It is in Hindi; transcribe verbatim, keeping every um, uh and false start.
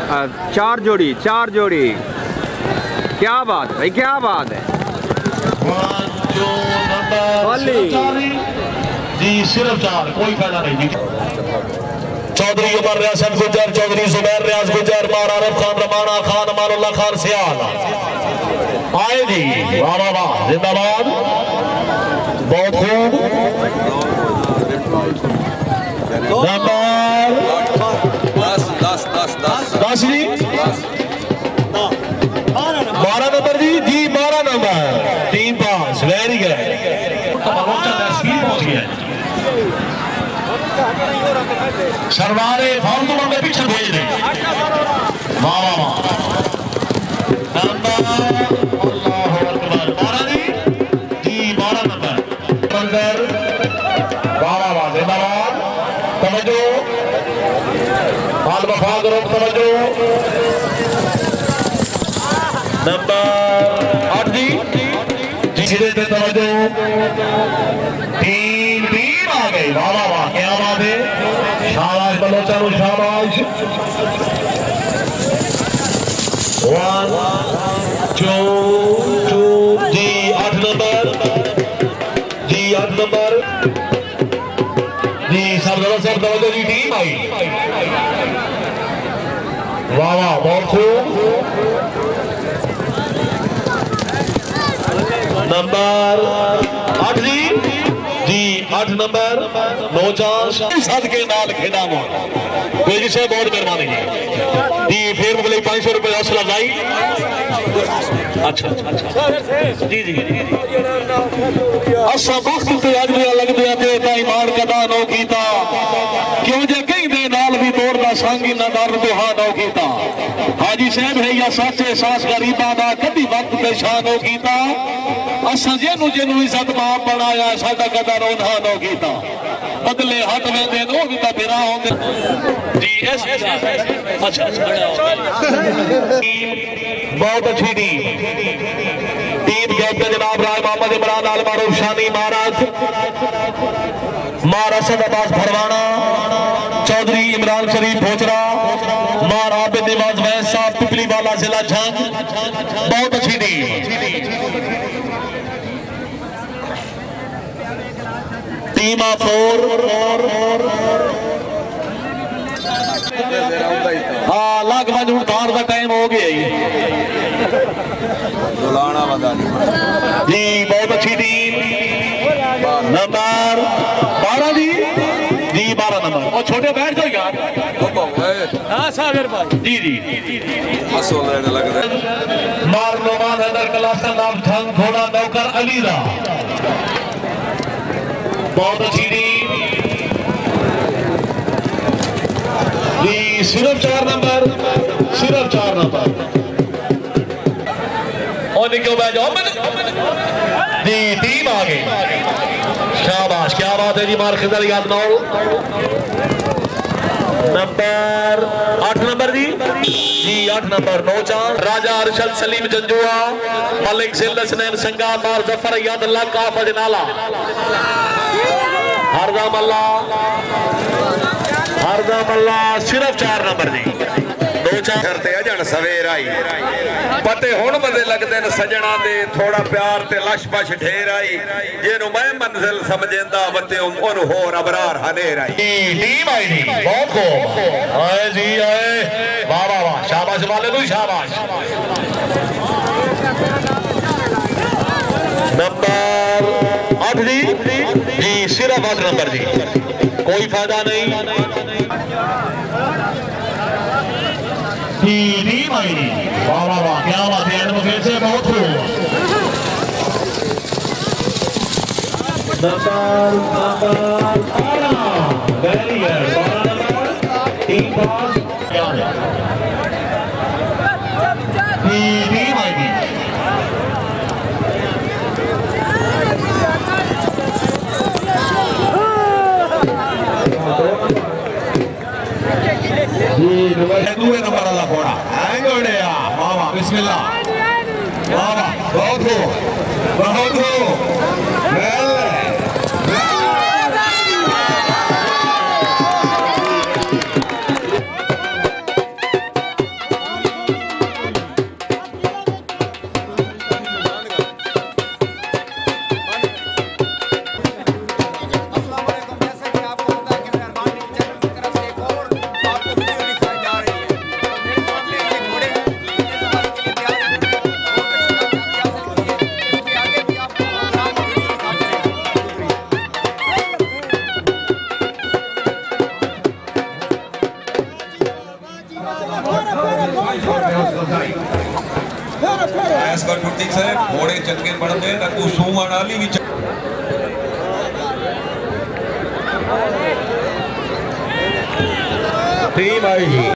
चार जोड़ी चार जोड़ी, क्या बात भाई, क्या बात है। जी सिर्फ चार, कोई फायदा नहीं जी। चौधरी उमर रियासत गुजर, चौधरी जुबैर रियाज गुजर, मार आरिफ खान रमाना खान, अमानुल्लाह खान सियाल आए जी। वाह वाह वाह, जिंदाबाद, बहुत खूब। नंबर दस दस दस दस दस जी, बारह नंबर जी जी बारह number, team pass, very good. सरवारे फालतू बंदे पीछे भेज दे। वाह वाह वाह, नंबर अल्लाह अकबर, बारह जी जी बारह नंबर मंजर। वाह वाह वाह, जिंदाबाद, तवज्जो, हाल वफा करो, तवज्जो। नंबर आठ जी जी सीधे से तवज्जो, तीन टीम आ गई। वाह वाह वाह, क्या बात है, शाबाश बलोचा, शाबाश। वन टू टू जी आठ नंबर जी आठ नंबर जी सब जगह सब तवज्जो जी, टीम आई। वाह वाह, बहुत खूब। नंबर आठ जी जी आठ नंबर नौ चांस सद के नाल खेड़ा मोड़ बेजी से बहुत मेहरबानी जी जी। फिर मुगले पाँच सौ रुपये हौसला अफजाई। अच्छा अच्छा जी जी असा वक्त ते अज भी लग दिया ते ताई मार कदा नो कीता, क्यों जे कहीं दे नाल भी तोड़दा सांगी ना दर दुहा नो कीता। हाजी साहब है या सच्चे सास गरीबा दा कदी वक्त ते शानो कीता, असा जेनू जेनू इज्जत मां बनाया साडा कदर उन्हां नो कीता। बदले हट वेंदे नो भी ता फिरा होंदे जी। एस अच्छा बहुत अच्छी टीम टीम कैप्टन जनाब राय मोहम्मद इमरान आल मारूफ शानी महाराज, मार असद अब्बास भरवाना, चौधरी इमरान शरीफ भोचरा, मार आबिद निवाज वैस साहब पिपली वाला जिला झंग। बहुत अच्छी टीम। टीम ऑफ फोर, हाँ लाख बज उठार का टाइम हो गया जी। बहुत अच्छी टीम। नंबर बारह जी जी बारह नंबर, और छोटे बैठ जाओ यार। हाँ सागर भाई जी जी मार नोमान हैदर कलासन नाम ठंग घोड़ा नौकर अलीरा। बहुत अच्छी टीम जी। सिर्फ चार नंबर सिर्फ चार नंबर और निकलो बैठ जाओ जी। टीम आ गई, शाबाश, क्या बात है जी। मार खिदर याद नौ नंबर आठ नंबर जी जी आठ नंबर नौ चार राजा अरशद सलीम जंजुआ, मलिक जिल्लस नैन संगा, मार जफर याद अल्लाह का फजनाला, हरदम अल्लाह हरदम अल्लाह। सिर्फ चार नंबर जी दो चार करते अजन सवेर आई पते हुण बदे लगदे न सजना दे, थोड़ा प्यार ते लश पश ढेर आई, जेनु मैं मंजिल समझेंदा वते ओनु होर अबरार हनेर आई। टीम आई जी, बहुत खूब आए जी आए। वाह वाह वाह, शाबाश वाले तू शाबाश। नंबर आठ जी जी सिर्फ आठ नंबर जी, कोई फायदा नहीं। टीम आई जी, वाह वाह वाह, क्या बात है। फिर से बहुत खूब। नंबर नंबर बारह, वेरी गुड, बारह नंबर टीम पास। क्या है टीम आई जी दूसरे नंबर वाला घोड़ा वाह बिस्मिल्लाह, वाह वाह, बहुत हो बहुत हो। ਐਸ ਵਾਰ ਟੁੱਟੀ ਸਾਹਿਬ ਘੋੜੇ ਚੰਗੇ ਬਣਦੇ ਨਾ ਕੋ ਸੂਵਣ ਵਾਲੀ ਵੀ टीम आई जी।